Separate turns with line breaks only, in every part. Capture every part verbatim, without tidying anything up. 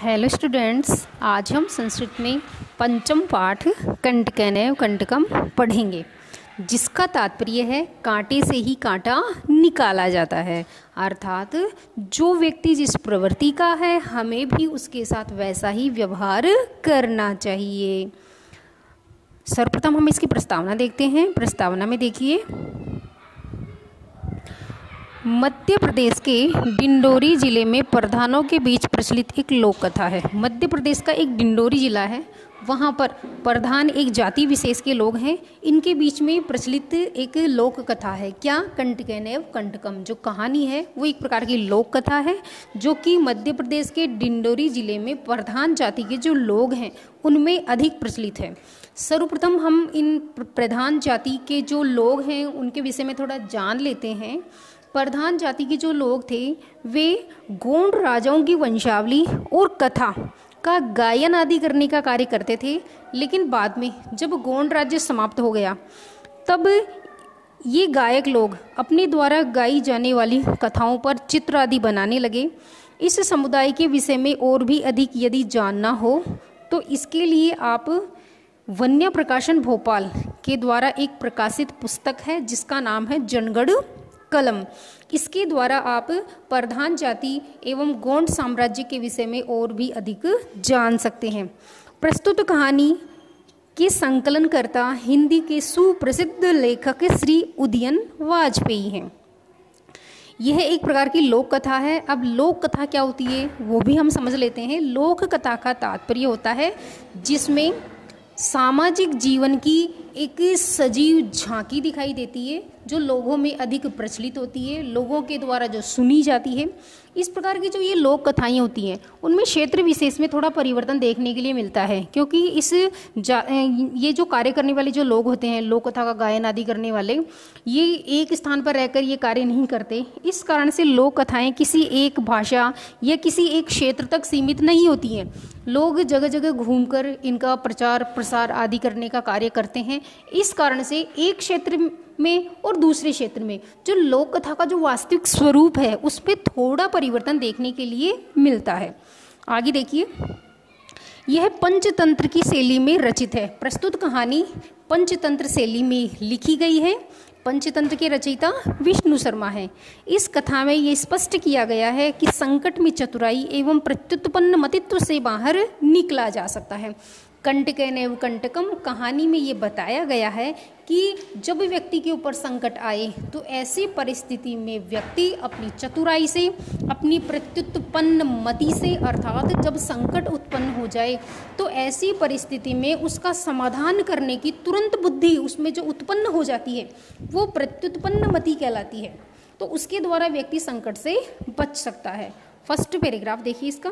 Hello students, आज हम संस्कृत में पंचम पाठ कंटकनैव कंटकम पढ़ेंगे, जिसका तात्पर्य है कांटे से ही कांटा निकाला जाता है। अर्थात जो व्यक्ति जिस प्रवृत्ति का है हमें भी उसके साथ वैसा ही व्यवहार करना चाहिए। सर्वप्रथम हम इसकी प्रस्तावना देखते हैं। प्रस्तावना में देखिए, मध्य प्रदेश के डिंडोरी जिले में प्रधानों के बीच प्रचलित एक लोक कथा है। मध्य प्रदेश का एक डिंडोरी जिला है, वहाँ पर प्रधान एक जाति विशेष के लोग हैं। इनके बीच में प्रचलित एक लोक कथा है। क्या? कंटकनैव कंटकम। जो कहानी है वो एक प्रकार की लोक कथा है, जो कि मध्य प्रदेश के डिंडोरी जिले में प्रधान जाति के जो लोग हैं उनमें अधिक प्रचलित है। सर्वप्रथम हम इन प्रधान जाति के जो लोग हैं उनके विषय में थोड़ा जान लेते हैं। प्रधान जाति के जो लोग थे वे गोंड राजाओं की वंशावली और कथा का गायन आदि करने का कार्य करते थे। लेकिन बाद में जब गोंड राज्य समाप्त हो गया तब ये गायक लोग अपने द्वारा गाई जाने वाली कथाओं पर चित्र आदि बनाने लगे। इस समुदाय के विषय में और भी अधिक यदि जानना हो तो इसके लिए आप वन्य प्रकाशन भोपाल के द्वारा एक प्रकाशित पुस्तक है जिसका नाम है जनगढ़ कलम। इसके द्वारा आप प्रधान जाति एवं गोंड साम्राज्य के विषय में और भी अधिक जान सकते हैं। प्रस्तुत कहानी के संकलनकर्ता हिंदी के सुप्रसिद्ध लेखक श्री उदयन वाजपेयी हैं। यह एक प्रकार की लोक कथा है। अब लोक कथा क्या होती है वो भी हम समझ लेते हैं। लोक कथा का तात्पर्य होता है जिसमें सामाजिक जीवन की एक सजीव झांकी दिखाई देती है, जो लोगों में अधिक प्रचलित होती है, लोगों के द्वारा जो सुनी जाती है। इस प्रकार की जो ये लोक कथाएं होती हैं उनमें क्षेत्र विशेष में थोड़ा परिवर्तन देखने के लिए मिलता है, क्योंकि इस ये जो कार्य करने वाले जो लोग होते हैं, लोक कथा का गायन आदि करने वाले, ये एक स्थान पर रहकर ये कार्य नहीं करते। इस कारण से लोक कथाएं किसी एक भाषा या किसी एक क्षेत्र तक सीमित नहीं होती हैं। लोग जगह जगह घूमकर इनका प्रचार प्रसार आदि करने का कार्य करते हैं। इस कारण से एक क्षेत्र में और दूसरे क्षेत्र में जो लोक कथा का जो वास्तविक स्वरूप है उस पर थोड़ा परिवर्तन देखने के लिए मिलता है। आगे देखिए, यह पंचतंत्र की शैली में रचित है। प्रस्तुत कहानी पंचतंत्र शैली में लिखी गई है। पंचतंत्र के रचयिता विष्णु शर्मा है। इस कथा में ये स्पष्ट किया गया है कि संकट में चतुराई एवं प्रत्युत्पन्न मतित्व से बाहर निकला जा सकता है। कंटकनैव कंटकम कहानी में ये बताया गया है कि जब व्यक्ति के ऊपर संकट आए तो ऐसी परिस्थिति में व्यक्ति अपनी चतुराई से, अपनी प्रत्युत्पन्न मति से, अर्थात जब संकट उत्पन्न हो जाए तो ऐसी परिस्थिति में उसका समाधान करने की तुरंत बुद्धि उसमें जो उत्पन्न हो जाती है वो प्रत्युत्पन्न मति कहलाती है। तो उसके द्वारा व्यक्ति संकट से बच सकता है। फर्स्ट पैराग्राफ देखिए इसका।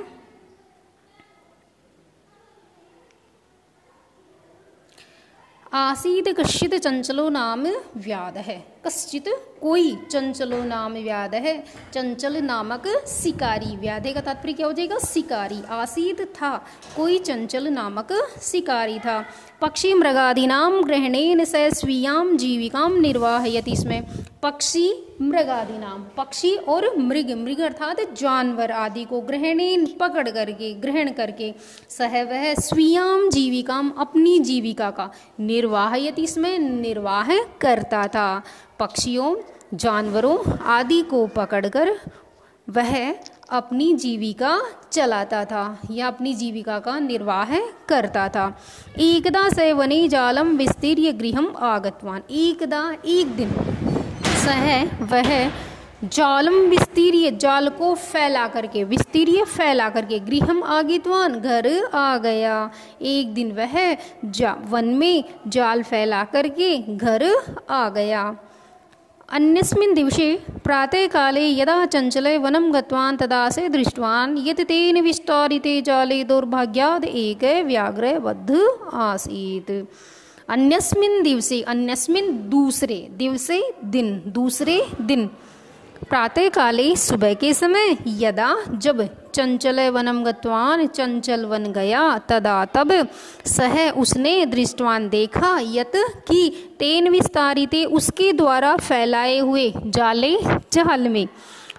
आसीद कश्चित चंचलो नाम व्याध है। कश्चित कोई, चंचलो नाम व्याध है, चंचल नामक शिकारी। व्याधे का तात्पर्य क्या हो जाएगा? शिकारी। आसीद था कोई चंचल नामक शिकारी था। पक्षी मृगादीनाम ग्रहणेन स स्वीयाम जीविकाम निर्वाहयति। इसमें पक्षी मृगादीनाम, पक्षी और मृग, मृग अर्थात जानवर आदि को ग्रहणेन पकड़ करके, ग्रहण करके, सह वह स्वीयाम जीविकाम अपनी जीविका का, निर्वाहयति इसमें निर्वाह करता था। पक्षियों, जानवरों आदि को पकड़कर वह अपनी जीविका चलाता था या अपनी जीविका का निर्वाह करता था। एकदा स वने जालम विस्तीर्य गृहम आगतवान। एकदा एक दिन सह वह जालम विस्तीर्य, जाल को फैला करके, विस्तीर्य फैला करके, गृहम आगतवान घर आ गया। एक दिन वह जा वन में जाल फैला करके घर आ गया। अन्यस्मिन् दिवसे प्रातः काले यदा चंचले वनं गतवान् तदा से दृष्टवान् यत् तेन विस्तारिते जाले दौर्भाग्याद् एक व्याघ्र बद्ध आसीत्। अन्यस्मिन् दिवसे, अन्यस्मिन् दूसरे, दिवसे दिन, दूसरे दिन, प्रातः काले सुबह के समय, यदा जब, चंचल वनम गतवान चंचल वन गया, तदा तब, सह उसने, दृष्टवान देखा, यत कि, तेन विस्तारिते उसके द्वारा फैलाए हुए, जाले जाल में,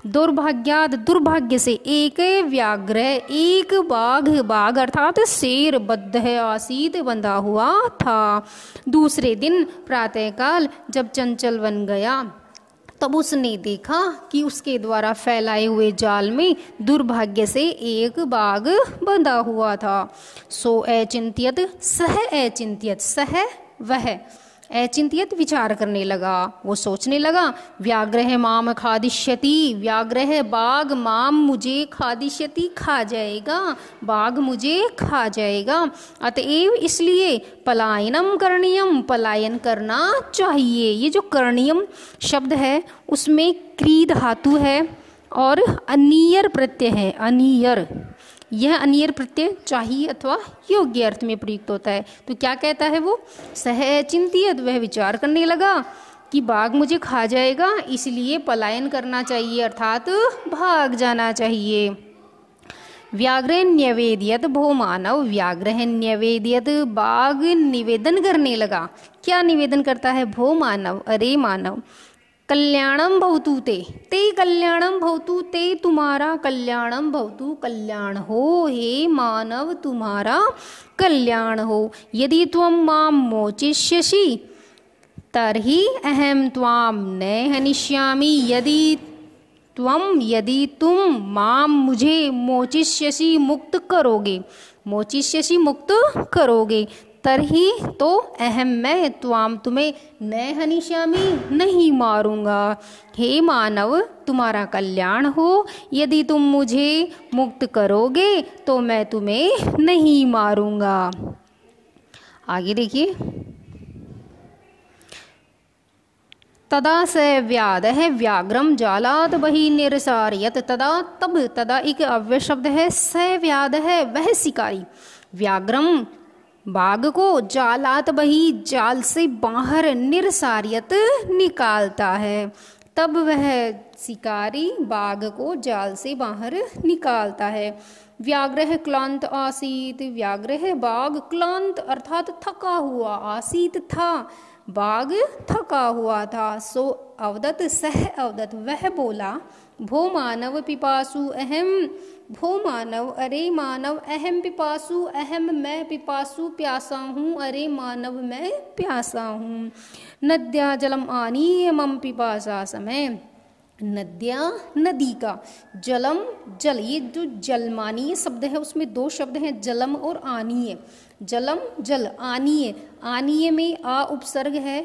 दुर्भाग्याद दुर्भाग्य से एक व्याघ्र एक बाघ बाघ अर्थात शेर बद्ध है आसीत बंधा हुआ था। दूसरे दिन प्रातःकाल जब चंचल वन गया तब उसने देखा कि उसके द्वारा फैलाए हुए जाल में दुर्भाग्य से एक बाघ बंधा हुआ था। सो अचिंत्यत सह अचिंत्यत सह वह अचिंत्यत विचार करने लगा, वो सोचने लगा व्याघ्र माम खादिष्यति व्याघ्र बाघ माम मुझे खादिष्यति खा जाएगा, बाघ मुझे खा जाएगा। अतएव इसलिए पलायनम करणीयम पलायन करना चाहिए। ये जो करणीयम शब्द है उसमें क्री धातु है और अनियर प्रत्यय है। अनियर यह अनियर प्रत्यय चाहिए अथवा योग्य अर्थ में प्रयुक्त होता है। तो क्या कहता है वो, सह चिंतित वह विचार करने लगा कि बाघ मुझे खा जाएगा इसलिए पलायन करना चाहिए अर्थात भाग जाना चाहिए। व्याघ्र न्यवेदियत भो मानव व्याघ्र न्यवेदियत बाघ निवेदन करने लगा। क्या निवेदन करता है, भो मानव अरे मानव कल्याणम भवतु ते ते कल्याणम भवतु ते तुम्हारा कल्याणम भवतु कल्याण हो, हे मानव तुम्हारा कल्याण हो। यदि त्वं मां मोचिष्यसि तर्हि अहम त्वां न हनिष्यामि। यदि त्वं यदि तुम मां मुझे मोचिष्यसि मुक्त करोगे मोचिष्यसि मुक्त करोगे तरही तो अहम मैं त्वाम तुम्हें न हनिष्यामि नहीं मारूंगा। हे मानव तुम्हारा कल्याण हो, यदि तुम मुझे मुक्त करोगे तो मैं तुम्हें नहीं मारूंगा। आगे देखिए, तदा स व्याध है व्याघ्रम जालात बही निरसारियत। तदा तब तदा एक अव्यय शब्द है, स व्याध है वह शिकारी व्याघ्रम बाघ को जालात बही जाल से बाहर निरसारियत निकालता है। तब वह शिकारी बाघ को जाल से बाहर निकालता है। व्याघ्र क्लांत आसीत व्याघ्र बाघ क्लांत अर्थात थका हुआ, आसीत था बाघ थका हुआ था। सो अवदत सह अवदत वह बोला, भो मानव पिपासु अहम भो मानव अरे मानव अहम पिपासु अहम मैं पिपासु प्यासा हूँ, अरे मानव मैं प्यासा हूँ। नद्या जलम आनीय मम पिपासा समय। नद्या नदी का, जलम जल, ये जो जलमानीय शब्द है उसमें दो शब्द हैं जलम और आनीय। जलम जल, आनीय आनीय में आ उपसर्ग है,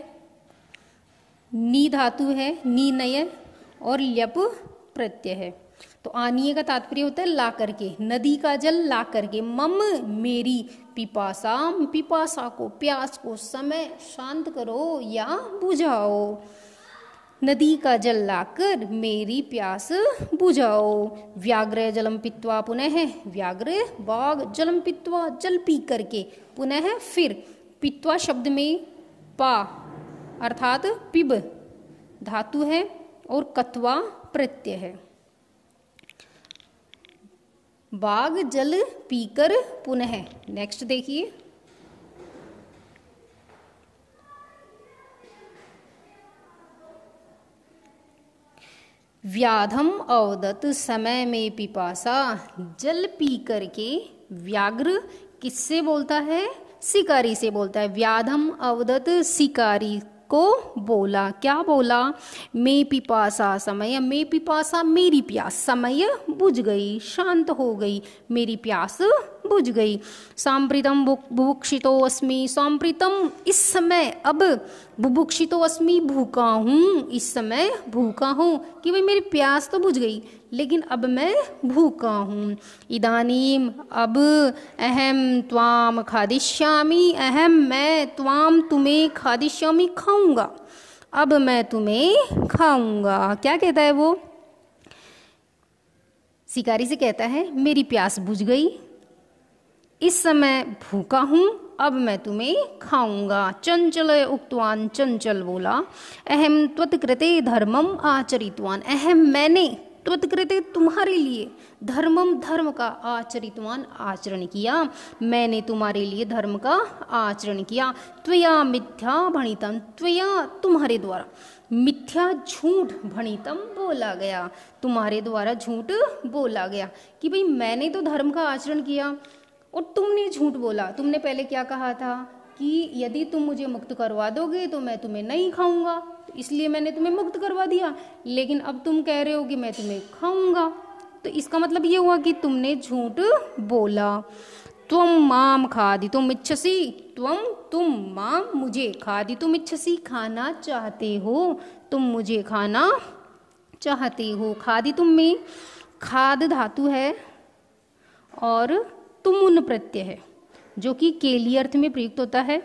नी धातु है, नी नय और ल्यप प्रत्यय है। तो आनीय का तात्पर्य होता है ला करके, नदी का जल ला करके। मम मेरी, पिपासा पिपासा को प्यास को, समय शांत करो या बुझाओ। नदी का जल लाकर मेरी प्यास बुझाओ। व्याघ्र जलम पीत्वा पुनः व्याघ्र बाघ जलम पीत्वा जल पी करके पुनः फिर। पीत्वा शब्द में पा अर्थात पिब धातु है और कत्वा प्रत्यय है। बाघ जल पीकर पुनः। नेक्स्ट देखिए, व्याधम अवदत समय में पिपासा जल पी करके। व्याघ्र किससे बोलता है, शिकारी से बोलता है। व्याधम अवदत शिकारी को बोला, क्या बोला, मैं पिपासा समय, मैं पिपासा मेरी प्यास, समय बुझ गई शांत हो गई, मेरी प्यास बुझ गई। सांप्रितम बुभुक्षितो अस्मि, सांप्रितम इस समय, अब बुभुक्षितो अस्मि भूखा हूँ, इस समय भूखा हूँ कि भाई मेरी प्यास तो बुझ गई लेकिन अब मैं भूखा हूँ। इदानीम अब, अहम त्वाम खादिष्यामि अहम मैं त्वाम तुम्हें खादिष्यामि खाऊंगा, अब मैं तुम्हें खाऊंगा। क्या कहता है वो, शिकारी से कहता है मेरी प्यास बुझ गई, इस समय भूखा हूँ, अब मैं तुम्हें खाऊंगा। चंचल उक्तवान चंचल बोला, अहम त्वत्कृते धर्मम आचरितवान, अहम मैंने त्वत्कृते तुम्हारे लिए, धर्मम धर्म का, आचरितवान आचरण किया, मैंने तुम्हारे लिए धर्म का आचरण किया। त्वया मिथ्या भणितम, त्वया तुम्हारे द्वारा, मिथ्या झूठ भणितम बोला गया, तुम्हारे द्वारा झूठ बोला गया कि भाई मैंने तो धर्म का आचरण किया और तुमने झूठ बोला। तुमने पहले क्या कहा था कि यदि तुम मुझे मुक्त करवा दोगे तो मैं तुम्हें नहीं खाऊंगा, तो इसलिए मैंने तुम्हें मुक्त करवा दिया, लेकिन अब तुम कह रहे हो कि मैं तुम्हें खाऊंगा, तो इसका मतलब ये हुआ कि तुमने झूठ बोला। त्वम माम खादितुम इच्छसि, त्वम तुम, माम मुझे, खादितुम इच्छसि खाना चाहते हो, तुम मुझे खाना चाहते हो। खादितुम में खाद धातु है और तुमुन प्रत्यय है जो कि केली अर्थ में प्रयुक्त होता है।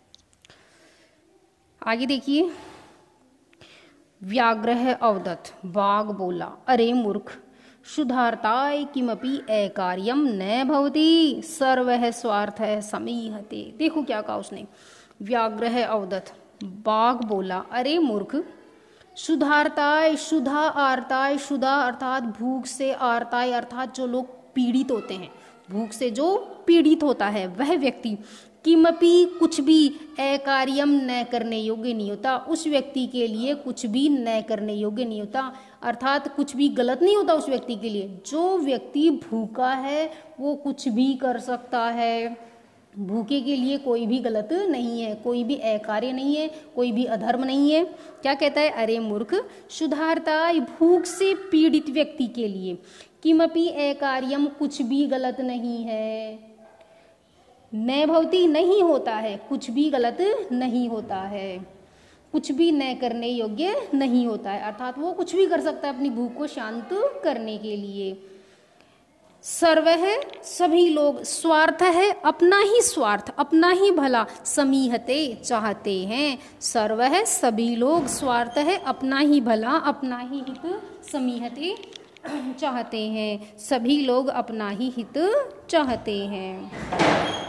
आगे देखिए, व्याघ्रः अवदत्, बाघ बोला, अरे मूर्ख, शुद्धार्थाय किमपि अकार्यम न भवति, सर्वः स्वार्थः समीहते। देखो क्या कहा उसने, व्याघ्रः अवदत्, बाघ बोला, अरे मूर्ख, शुद्धार्थाय, शुद्धा आर्ताय, शुद्धा अर्थात भूख से, आर्ताय अर्थात जो लोग पीड़ित होते हैं, भूख से जो पीड़ित होता है वह व्यक्ति, किमपि कुछ भी, अकार्यम न करने योग्य नहीं होता, उस व्यक्ति के लिए कुछ भी न करने योग्य नहीं होता, अर्थात कुछ भी गलत नहीं होता उस व्यक्ति के लिए। जो व्यक्ति भूखा है वो कुछ भी कर सकता है, भूखे के लिए कोई भी गलत नहीं है, कोई भी अकार्य नहीं है, कोई भी अधर्म नहीं है। क्या कहता है, अरे मूर्ख, शुद्धार्थाय, भूख से पीड़ित व्यक्ति के लिए, किमपि अकार्यम, कुछ भी गलत नहीं है, न भवति नहीं होता है, कुछ भी गलत नहीं होता है, कुछ भी न करने योग्य नहीं होता है, अर्थात वो कुछ भी कर सकता है अपनी भूख को शांत करने के लिए। सर्वः सभी लोग, स्वार्थ है अपना ही स्वार्थ, अपना ही भला, समीहते चाहते हैं, सर्वः सभी लोग, स्वार्थ है अपना ही भला, अपना ही हित, समीहते चाहते हैं, सभी लोग अपना ही हित चाहते हैं।